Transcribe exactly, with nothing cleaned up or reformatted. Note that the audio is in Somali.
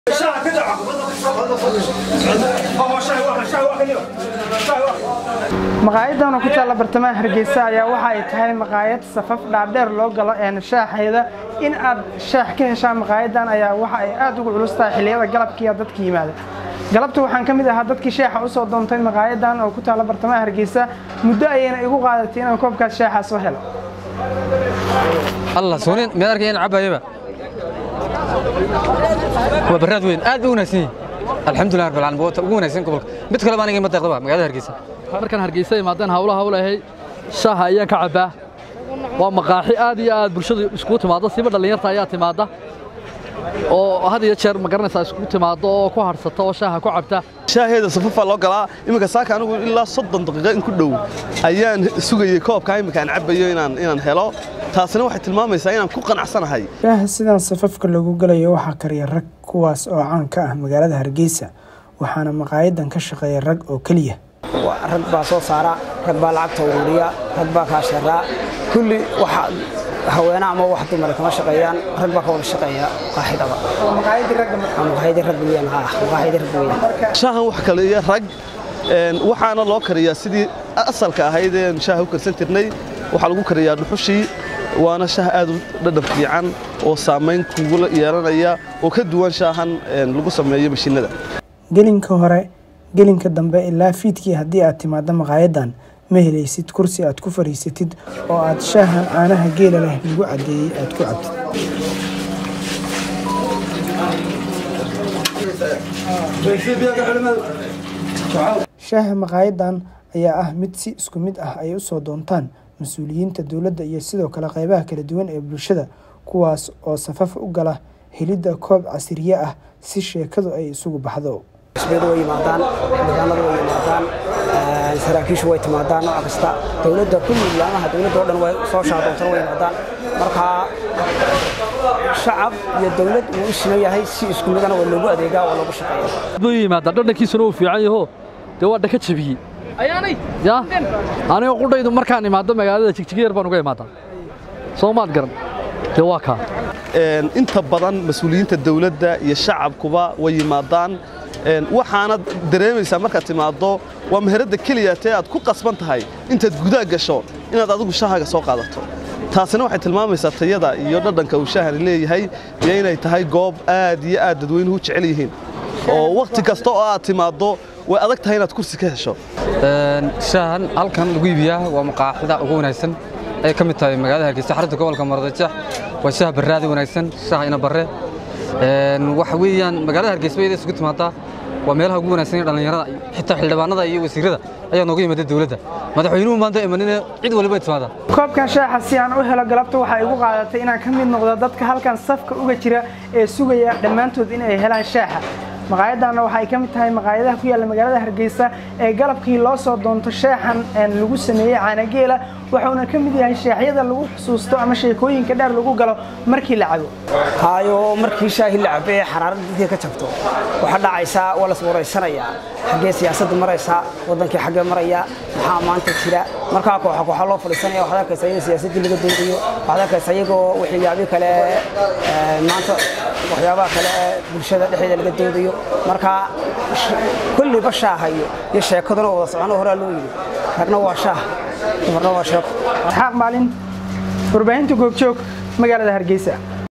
maqaayadan oo ku taala bartamaha Hargeysa ayaa waxa ay tahay maqaayad safaf dhaadheer loo galo ee shaaxeeda in aad shaax ka heshaan maqaayadan ayaa waxa ay aad ugu culus tahay xilliyada galabkii iyo dadka yimaada galabta waxaan kamid ahaa dadkii shaaxa u soo doontay maqaayadan oo ku taala bartamaha Hargeysa muddo ayayna igu qaadatay inaan koobkaas shaaxa soo helo الله سونين ما أركي أنا عبا يبا هو براد وين آد وناسين الحمد لله رب العالمين بوت وناسين قبل بتكلم أنا جيم بتقطع ما قاعد هرجيسة markan Hargeysa imaadaan hawlaha hawlahay shaaha ayaan ka cabaa waa maqaaxi aad iyo aad bulshadu isku timaado siba dhalinyarta ayaa timaada oo had iyo jeer ma garanaysaa isku timaado oo ku harsato oo shaaha ku cabta shaaheeda safafa loo galaa imika saaka anigu ilaa soddon daqiiqo in ku dhow ayaan sugayay koobka imika aan cabayo inaan inaan helo taasina waxay tilmaamaysaa inaan ku qanacsanahay shaaha sidan safafka lagu galayo waxa kariya rag kuwaas oo caan ka ah magaalada Hargeysa waxaana maqaayadan ka shaqeeya rag oo kaliya rag baa soo saara rag baa lacagta ururiya rag baa ka shaqeeya kulli waxa haweena ama wax dumar kama shaqeeyaan rag baa ka wada shaqeeya qaaxidaba maqaayadii rag maqaayadii rag weeyaan ha maqaayadii rag weeyaan shaahan wax kale iyo rag een waxaana loo kariyaa sidii asalka ahayd ee shaaha u karsan tirnay waxa lagu kariyaa dhuxushii waana shaah aad u dhadhan fiican oo saameyn kugu yeelanaya oo ka duwan shaahan lagu sameeyo mashiinada gelinka hore gelinka dambe ilaa fiidkii haddii aad timaado maqaayadan ma helaysid kursi aad ku fariisatid oo aad shaahan caanaha geela leh lagu cadeeyay aad ku cabtid shaaha maqaayadan ayaa ah mid si isku mid ah ay u soo doontaan mas'uuliyiinta dawladda iyo sidoo kale qaybaha kala duwan ee bulshada kuwaas oo safaf u gala helidda koob casriye ah si sheekadu ay isugu baxdo isbeed way yimaadaan nidaamada way yimaadaan saraakiishu way timaadaan nooc kasta dawladda kulli ilaamaha dawladda oo dhan way soo shaadoontan way yimaadaan marka shacab iyo dawlad uu isna yahay si isku mid ah oo loogu adeegaa oo loogu shaqeeyo buu yimaadaan dhadhankiisuna uu fiican yahay de waa dhaka jabiyay ayaanay ya aniga qudaydu markaan imaado magaalada jigjigeer baan uga imaadaa Soomaad garan de waa ka een inta badan mas'uuliyiinta dawladda iyo shacabkuba way yimaadaan een waxaana dareemaysaa markaad timaado waa meherada kaliya ee aad ku qasban tahay intaad gudaha gasho inaad adigu shaahaga soo qaadato taasina waxay tilmaamaysaa tayada iyo dhadhanka uu shaahan leeyahay iyo inay tahay goob aad iyo aad dadweynuhu jecel yihiin oo waqti kasta oo aad timaado way adag tahay inaad kursi ka hesho een shaahan halkan lagu iibiyaa waa maqaaxida ugu wanaagsan ay ka mid tahay magaalada Hargeysa xarunta gobolka Maroodijeex waa shaah barraadi wanaagsan shaah ina barre een waxa weeyaan magaalada Hargeysa way isku timaadaa waa meelaha ugu wanaagsan ee dhalinyarada xitaa xildhibaanada iyo wasiirada ayaa nooga yimid dawladda madaxweynuhu maanta imanina cid waliba timaada koobkan shaaxa si aan u helo galabta waxa igu qaadatay inaan ka mid noqdo dadka halkan safka uga jira ee sugaya dhamaantood in ay helaan shaaxa maqaayadana waxa ay ka mid tahay maqaayadaha ku yaala magaalada Hargeysa ee galabkii loo soo doonto shaaxan aan lagu sameeyay caana geela waxaana ka mid yahay shaaxyada lagu xusuusto ama sheekooyinka dheer lagu galo markii la cabo hayo markii shaahi la cabay xaraaradii ka jabto waxa dhacaysa wala suuraysanaya xagee siyaasadda maraysa wadankii xagee maraya waxa maanta jira marka kooxo kooxo loo fadhiisanaya waxa ka sayay siyaasadda laga doodayo waxa ka sayagoo wixii yaabi kale maanta waxyaabaha kale bulshada dhexdeeda laga doodayo marka kulli bashaahayo iyo sheekadana wada socon hore loo yiri ragna waa shaah dumarna waa sheeko xaq maalin warbaahinta goobjoog magaalada Hargeysa.